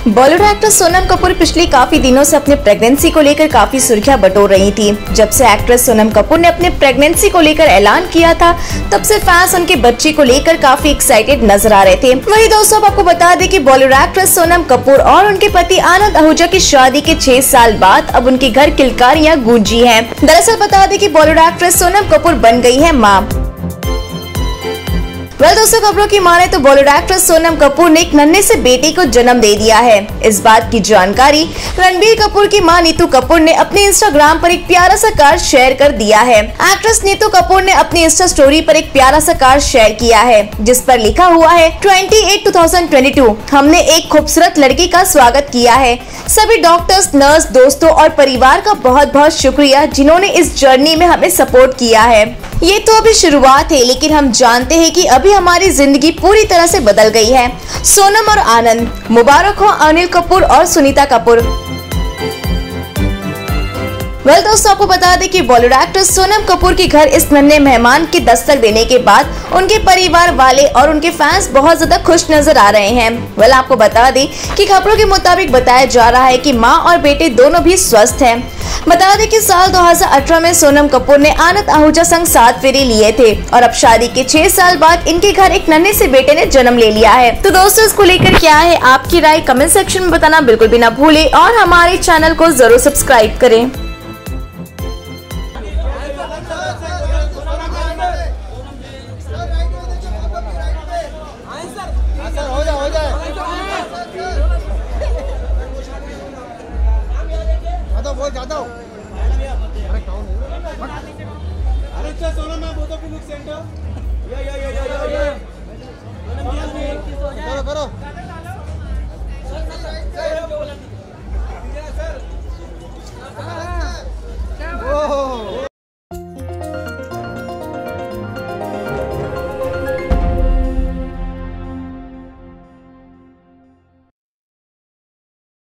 Bollywood actress Sonam Kapoor पिछले काफी दिनों से अपने प्रेगनेंसी को लेकर काफी सुर्खियां बटोर रही थी। जब से एक्ट्रेस सोनम कपूर ने अपने प्रेगनेंसी को लेकर ऐलान किया था, तब से फैंस उनके बच्चे को लेकर काफी एक्साइटेड नजर आ रहे थे। वहीं दोस्तों, आपको बता दें कि बॉलीवुड एक्ट्रेस सोनम कपूर और उनके पति आनंद आहूजा की शादी के 6 साल बाद अब उनके घर किलकारियां गूंजी हैं। दरअसल बता दें कि बॉलीवुड एक्ट्रेस सोनम कपूर बन गई है मां। दोस्तों, खबरों की माने तो बॉलीवुड एक्ट्रेस सोनम कपूर ने एक नन्हे से बेटे को जन्म दे दिया है। इस बात की जानकारी रणबीर कपूर की मां नीतू कपूर ने अपने इंस्टाग्राम पर एक प्यारा सा कार्ड शेयर कर दिया है। एक्ट्रेस नीतू कपूर ने अपनी इंस्टा स्टोरी पर एक प्यारा सा कार्ड शेयर किया है, जिस पर लिखा हुआ है 28/2022 हमने एक खूबसूरत लड़की का स्वागत किया है। सभी डॉक्टर्स, नर्स, दोस्तों और परिवार का बहुत बहुत शुक्रिया जिन्होंने इस जर्नी में हमें सपोर्ट किया है। ये तो अभी शुरुआत है, लेकिन हम जानते हैं कि अभी हमारी जिंदगी पूरी तरह से बदल गई है। सोनम और आनंद, मुबारक हो अनिल कपूर और सुनीता कपूर। दोस्तों, आपको बता दें कि बॉलीवुड एक्ट्रेस सोनम कपूर के घर इस नन्हे मेहमान की दस्तक देने के बाद उनके परिवार वाले और उनके फैंस बहुत ज्यादा खुश नजर आ रहे हैं। आपको बता दें कि खबरों के मुताबिक बताया जा रहा है कि मां और बेटे दोनों भी स्वस्थ हैं। बता दें कि साल 2018 में सोनम कपूर ने आनंद आहूजा संग 7 फेरे लिए थे और अब शादी के 6 साल बाद इनके घर एक नन्हे से बेटे ने जन्म ले लिया है। तो दोस्तों, इसको लेकर क्या है आपकी राय, कमेंट सेक्शन में बताना बिल्कुल भी ना भूले और हमारे चैनल को जरूर सब्सक्राइब करें। जाता हूँ। अरे अच्छा सोनम, मैं बोलता हूँ लुक सेंटर। या करो करो।